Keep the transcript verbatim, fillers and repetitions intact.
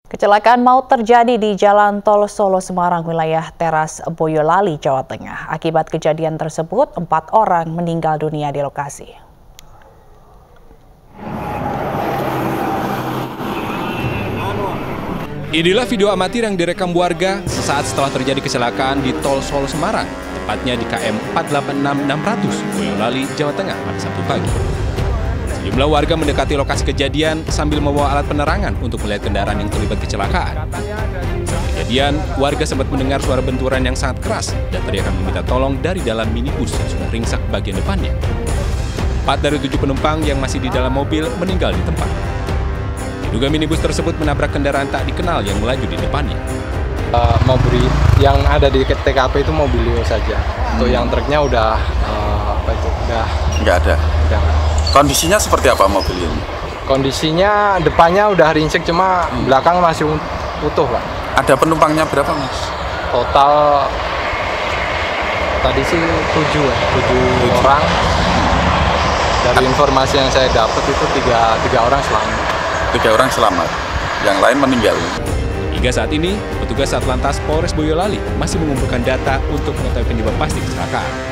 Kecelakaan maut terjadi di Jalan Tol Solo Semarang, wilayah Teras Boyolali, Jawa Tengah. Akibat kejadian tersebut, empat orang meninggal dunia di lokasi. Inilah video amatir yang direkam warga sesaat setelah terjadi kecelakaan di Tol Solo Semarang, tepatnya di K M empat delapan enam enam ratus Boyolali, Jawa Tengah pada Sabtu pagi. Sejumlah warga mendekati lokasi kejadian sambil membawa alat penerangan untuk melihat kendaraan yang terlibat kecelakaan. Saat kejadian, warga sempat mendengar suara benturan yang sangat keras dan teriakan meminta tolong dari dalam minibus yang sudah ringsek bagian depannya. Empat dari tujuh penumpang yang masih di dalam mobil meninggal di tempat. Diduga minibus tersebut menabrak kendaraan tak dikenal yang melaju di depannya. Uh, mobil yang ada di T K P itu Mobilio saja. Untuk hmm. yang truknya udah uh, apa itu? Udah nggak ada. Udah. Kondisinya seperti apa mobil ini? Kondisinya depannya udah ringsek, cuma hmm. belakang masih utuh, Pak. Ada penumpangnya berapa, Mas? Total tadi sih tujuh, tujuh, tujuh. orang. Dari informasi yang saya dapat itu tiga, tiga orang selamat. Tiga orang selamat, yang lain meninggal. Hingga saat ini, petugas Satlantas Polres Boyolali masih mengumpulkan data untuk mengetahui penyebab pasti kecelakaan.